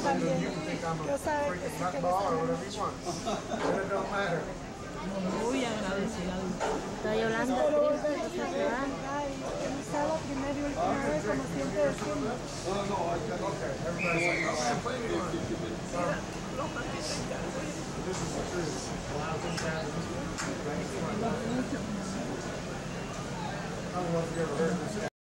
también. You can think I'm a Yo sabe que freaking sí que nutball or whatever you want. But it don't matter. Muy agradecida. Está Yolanda, Pero prima, volvemos no a se ver, va. ay, quizá la primera y última vez, como siempre decimos. Okay, everybody's like, oh man, play me one. This is the truth. A lot of things happen. I don't know if you ever heard this guy.